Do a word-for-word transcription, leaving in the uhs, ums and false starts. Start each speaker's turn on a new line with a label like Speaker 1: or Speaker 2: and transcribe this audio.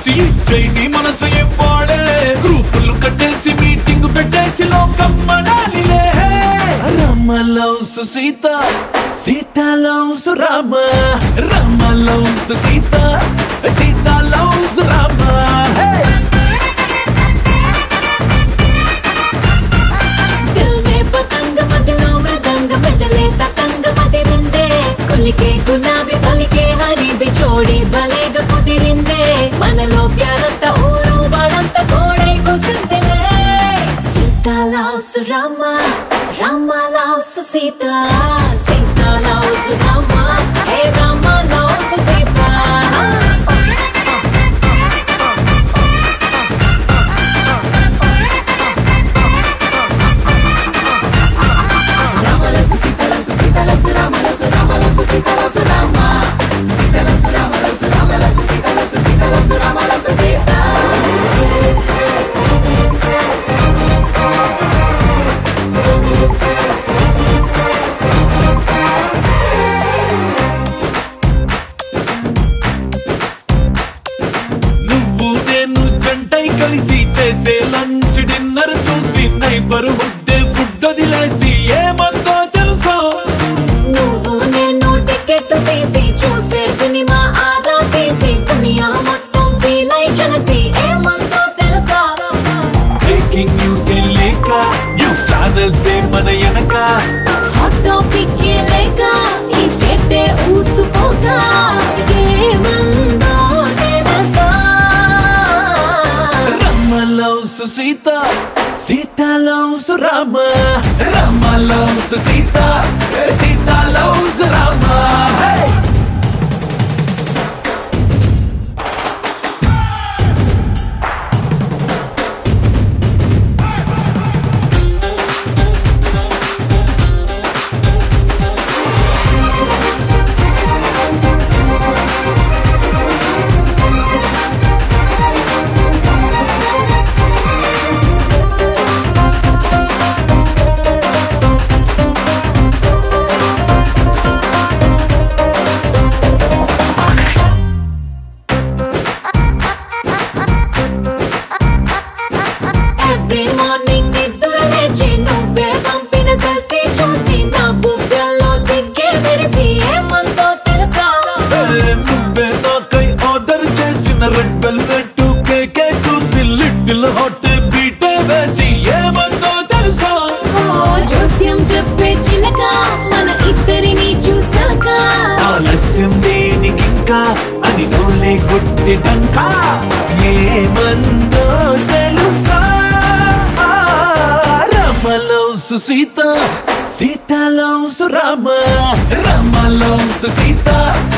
Speaker 1: చూసి జైని మనసు ఇవ్వాడే గ్రూపులు కట్టేసి మీటింగ్ పెట్టేసి లోకం మనాలిలే Rama loves Sita Sita loves Rama Rama loves Sita Sita loves Rama
Speaker 2: के गुलाबी बलिके हरी बिछोड़ी भलेगा कुदिरिंदे मनलो प्यारंत ऊरू बड़ंत कोड़े कुसिंदिले Sita loves Rama Rama loves Sita Sita loves Rama हे Rama loves Sita Sita loves Rama, Sita loves Rama, loves Rama, loves Sita loves Sita loves Rama, loves Sita.
Speaker 1: నువ్వు నేను జంటై కలిసి చేసే లంచ్ డిన్నర్ చూసి నైబర్ హుడ్ ఫుడ్ వదిలేసి ఏమందో తెలుసా
Speaker 2: నువ్వు నేను టికెట్ తీసి చూసే సినిమా ఆదా తీసి దునియా మొత్తం ఫీల్ అయి చలసి ఏమందో తెలుసా
Speaker 1: బ్రేకింగ్ న్యూస్ లేక న్యూస్ ఛానల్స్ మన వెనక
Speaker 2: హాట్ టాపిక్ లేక ఈ స్టేట్ ఊసుకోగా ఏమందో తెలుసా
Speaker 1: Rama loves Sita Sita loves Rama Rama loves Sita Sita loves Rama red velvet కేకే చూసి లిటిల్ హాట్ బీట్ వేసి ఏమందో తెలుసా
Speaker 2: జోస్యం చెప్పే చిలక మన ఇద్దరిని చూసాక
Speaker 1: ఆలస్యం దేనికింకా అని నోలే కొట్టిదంకా ఏమందో తెలుసా Rama loves Sita Sita loves Rama Rama loves Sita